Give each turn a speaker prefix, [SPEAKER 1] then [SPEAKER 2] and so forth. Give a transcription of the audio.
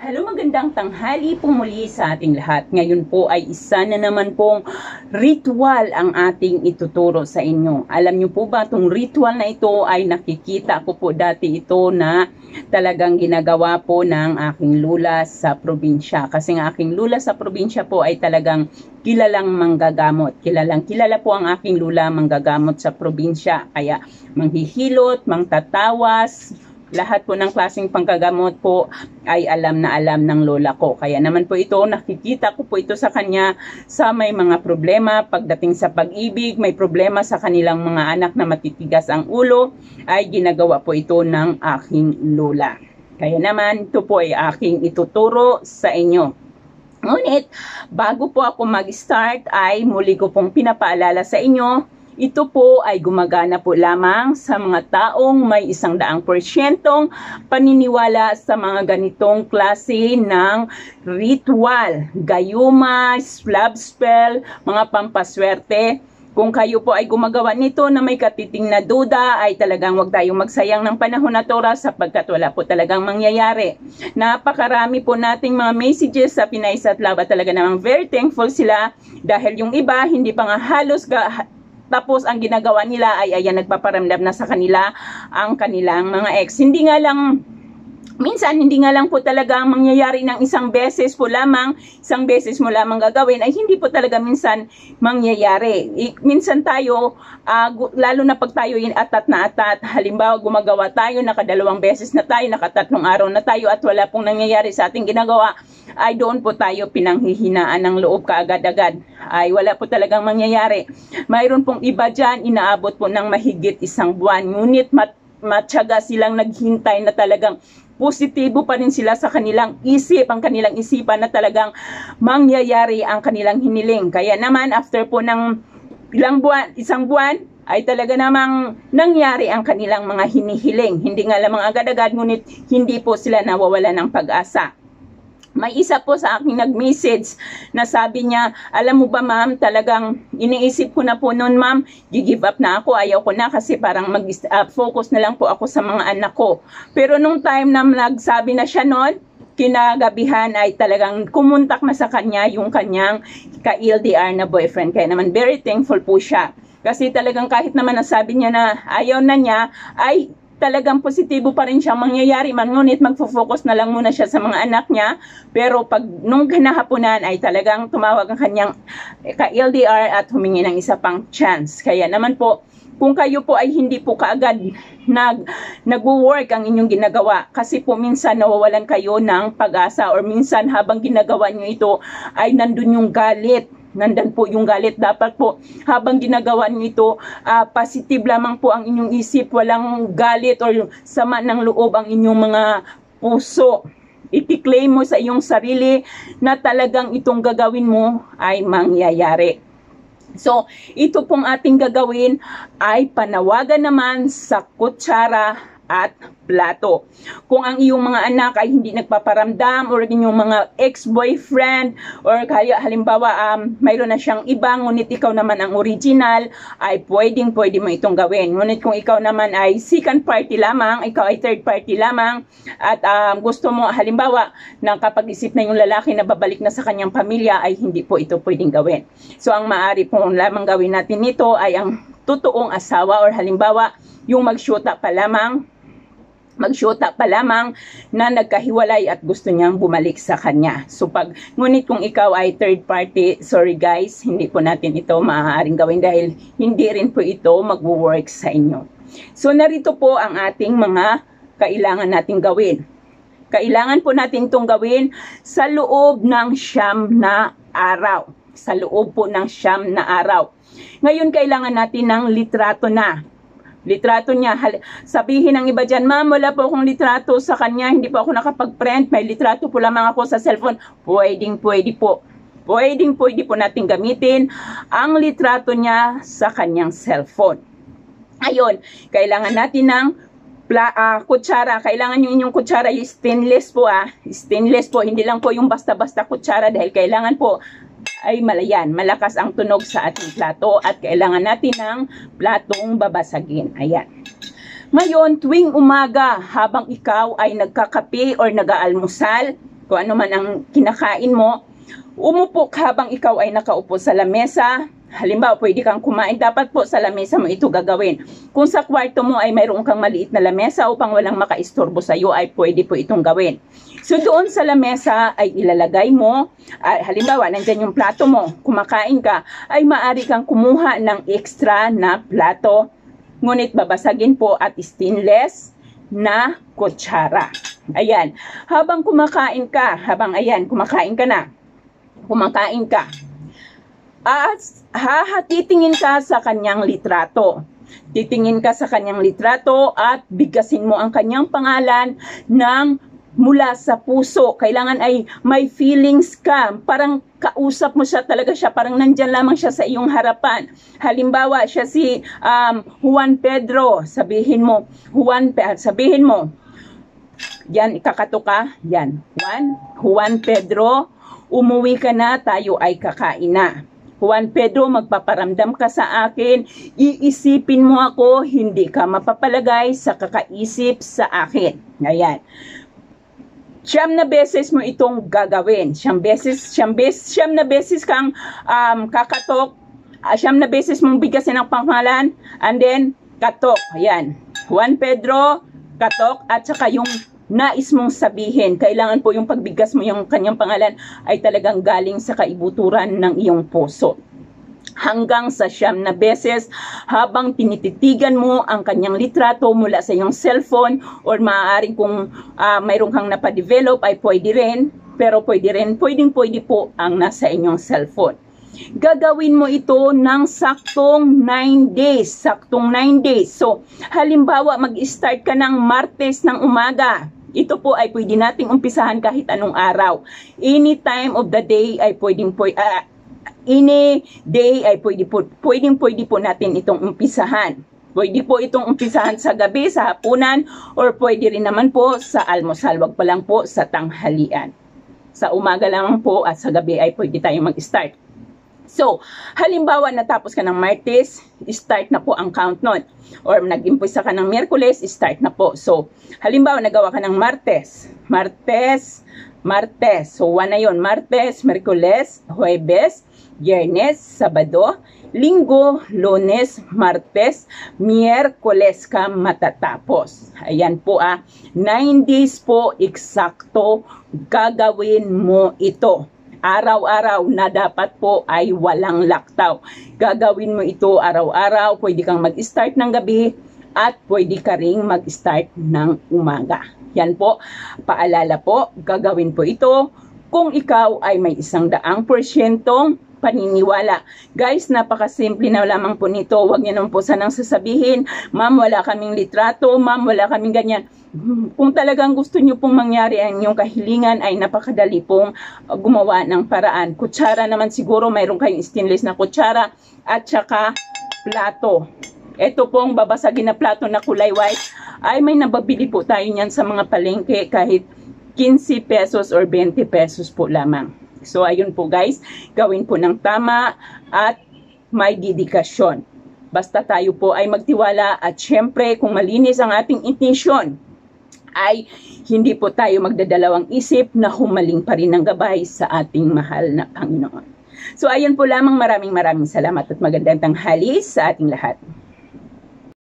[SPEAKER 1] Hello, magandang tanghali po muli sa ating lahat. Ngayon po ay isa na naman pong ritual ang ating ituturo sa inyo. Alam niyo po ba, itong ritual na ito ay nakikita ko po dati ito na talagang ginagawa po ng aking lula sa probinsya. Kasi ang aking lula sa probinsya po ay talagang kilalang manggagamot. Kilala po ang aking lula manggagamot sa probinsya. Kaya manghihilot, mangtatawas, lahat po ng klaseng panggagamot po ay alam na alam ng lola ko. Kaya naman po ito, nakikita ko po ito sa kanya sa may mga problema pagdating sa pag-ibig, may problema sa kanilang mga anak na matitigas ang ulo, ay ginagawa po ito ng aking lola. Kaya naman, ito po ay aking ituturo sa inyo. Ngunit, bago po ako mag-start ay muli ko pong pinapaalala sa inyo, ito po ay gumagana po lamang sa mga taong may 100% paniniwala sa mga ganitong klase ng ritual, gayuma, love spell, mga pampaswerte. Kung kayo po ay gumagawa nito na may katiting na duda, ay talagang huwag tayong magsayang ng panahon at oras sapagkat wala po talagang mangyayari. Napakarami po nating mga messages sa Pinays at Love at talaga namang very thankful sila dahil yung iba hindi pa nga halos tapos ang ginagawa nila ay ayan, nagpaparamdam na sa kanila ang kanilang mga ex. Minsan hindi nga lang po talaga mangyayari ng isang beses mo lamang gagawin, ay hindi po talaga minsan mangyayari. Minsan tayo, lalo na pag tayo atat na atat, halimbawa gumagawa tayo, nakadalawang beses na tayo, nakatatlong araw na tayo at wala pong nangyayari sa ating ginagawa, ay doon po tayo pinanghihinaan ng loob kaagad-agad. Ay wala po talagang mangyayari. Mayroon pong iba dyan, inaabot po ng mahigit 1 buwan, ngunit matyaga silang naghintay na talagang positibo pa rin sila sa kanilang isip, ang kanilang isipan na talagang mangyayari ang kanilang hiniling. Kaya naman, after po ng 1 buwan, ay talaga namang nangyari ang kanilang mga hinihiling. Hindi nga lamang agad-agad, ngunit hindi po sila nawawala ng pag-asa. May isa po sa akin nag-message na sabi niya, alam mo ba ma'am, talagang iniisip ko na po noon ma'am, give up na ako, ayaw ko na kasi parang mag-focus na lang po ako sa mga anak ko. Pero nung time na nagsabi na siya noon, kinagabihan ay talagang kumuntak na sa kanya yung kanyang ka-LDR na boyfriend. Kaya naman very thankful po siya. Kasi talagang kahit naman nasabi niya na ayaw na niya, ay talagang positibo pa rin siyang mangyayari man, ngunit magfo-focus na lang muna siya sa mga anak niya. Pero pag nung kinahaponan ay talagang tumawag ang kanyang ka-LDR at humingi ng isa pang chance. Kaya naman po, kung kayo po ay hindi po kaagad nag-work ang inyong ginagawa, kasi po minsan nawawalan kayo ng pag-asa, or minsan habang ginagawa nyo ito ay nandun yung galit. Nandan po yung galit. Dapat po habang ginagawa nyo ito, positive lamang po ang inyong isip, walang galit or sama ng loob ang inyong mga puso. I-claim mo sa iyong sarili na talagang itong gagawin mo ay mangyayari. So, ito pong ating gagawin ay panawagan naman sa kutsara at plato. Kung ang iyong mga anak ay hindi nagpaparamdam, or inyong mga ex-boyfriend, or kaya halimbawa mayroon na siyang iba, ngunit ikaw naman ang original, ay pwede mo itong gawin. Ngunit kung ikaw naman ay second party lamang, ikaw ay third party lamang, at gusto mo halimbawa na kapag isip na yung lalaki na babalik na sa kanyang pamilya, ay hindi po ito pwedeng gawin. So ang maaari po lamang gawin natin nito ay ang totoong asawa, or halimbawa yung magsyota pa lamang na nagkahiwalay at gusto niyang bumalik sa kanya. So ngunit kung ikaw ay third party, sorry guys, hindi po natin ito maaaring gawin dahil hindi rin po ito mag-work sa inyo. So narito po ang ating mga kailangan nating gawin. Kailangan po natin itong gawin sa loob ng 9 na araw. Sa loob po ng 9 na araw. Ngayon kailangan natin ng litrato na. Litrato niya. Sabihin ng iba dyan, ma'am, wala po akong litrato sa kanya, hindi po ako nakapag-print, may litrato po lamang ako sa cellphone. Pwede po. Pwede po natin gamitin ang litrato niya sa kanyang cellphone. Ayun, kailangan natin ng kutsara. Kailangan yung inyong kutsara yung stainless po. Stainless po, hindi lang po yung basta-basta kutsara dahil kailangan po ay malakas ang tunog sa ating plato at kailangan natin ng platong babasagin. Ayan. Ngayon, tuwing umaga habang ikaw ay nagkakape or nag-aalmusal, kung ano man ang kinakain mo, umupo habang ikaw ay nakaupo sa lamesa. Halimbawa, pwede kang kumain, dapat po sa lamesa mo ito gagawin. Kung sa kwarto mo ay mayroon kang maliit na lamesa upang walang makaistorbo sa iyo, ay pwede po itong gawin. So doon sa lamesa ay ilalagay mo, halimbawa, nandyan yung plato mo, kumakain ka, ay maaari kang kumuha ng extra na plato. Ngunit babasagin po at stainless na kutsara. Ayan, habang kumakain ka, kumakain ka, titingin ka sa kanyang litrato. Titingin ka sa kanyang litrato at bigkasin mo ang kanyang pangalan ng mula sa puso. Kailangan ay may feelings ka. Parang kausap mo siya talaga siya. Parang nandyan lamang siya sa iyong harapan. Halimbawa, siya si Juan Pedro. Sabihin mo, yan, ikakato ka. Yan, Juan Pedro, umuwi ka na, tayo ay kakain na. Juan Pedro, magpaparamdam ka sa akin, iisipin mo ako, hindi ka mapapalagay sa kakaisip sa akin. Ayan. 9 na beses mo itong gagawin. 9 na beses kang kakatok. 9 na beses mong bigkasin ang pangalan, and then, katok. Ayan. Juan Pedro, katok, at saka yung nais mong sabihin. Kailangan po yung pagbigkas mo yung kanyang pangalan ay talagang galing sa kaibuturan ng iyong puso. Hanggang sa 9 na beses habang tinititigan mo ang kanyang litrato mula sa iyong cellphone, or maaaring kung mayroon kang napadevelop ay pwede rin, pero pwede po ang nasa inyong cellphone. Gagawin mo ito ng saktong 9 days. So, halimbawa, mag-start ka ng Martes ng umaga. Ito po ay pwede nating umpisahan kahit anong araw. Any time of the day ay pwede po natin itong umpisahan. Pwede po itong umpisahan sa gabi, sa hapunan, or pwede rin naman po sa almusal. Wag pa lang po sa tanghalian. Sa umaga lang po at sa gabi ay pwede tayong mag-start. So, halimbawa natapos ka ng Martes, start na po ang count nun. Or nag-impisa ka ng Miyerkules, start na po. So, halimbawa nagawa ka ng Martes. So, 1 na yun. Martes, Miyerkules, Huwebes, Biyernes, Sabado, Linggo, Lunes, Martes, Miyerkules ka matatapos. Ayan po 9 days po eksakto gagawin mo ito. Araw-araw na dapat po ay walang laktaw. Gagawin mo ito araw-araw. Pwede kang mag-start ng gabi at pwede ka ring mag-start ng umaga. Yan po, paalala po, gagawin po ito kung ikaw ay may 100% paniniwala. Guys, napakasimple na lamang po nito. Huwag niyo naman po sanang sasabihin, ma'am, wala kaming litrato, ma'am, wala kaming ganyan. Kung talagang gusto niyo pong mangyari ang inyong kahilingan, ay napakadali pong gumawa ng paraan. Kutsara naman siguro, mayroon kayong stainless na kutsara at saka plato. Ito pong babasagin na plato na kulay white, ay may nababili po tayo niyan sa mga palengke kahit 15 pesos or 20 pesos po lamang. So, ayun po guys, gawin po ng tama at may dedikasyon. Basta tayo po ay magtiwala at syempre kung malinis ang ating intensyon, ay hindi po tayo magdadalawang isip na humaling pa rin ng gabay sa ating mahal na Panginoon. So, ayun po lamang, maraming salamat at magandang tanghali sa ating lahat.